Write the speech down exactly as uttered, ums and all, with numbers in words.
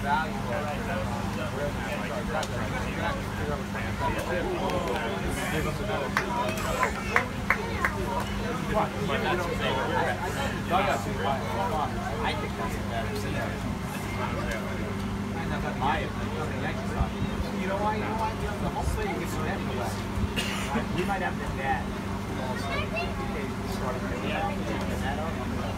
think that's a better season. My opinion, the Yankees are. You know why? You know why? The whole thing gets net away. We might have the net.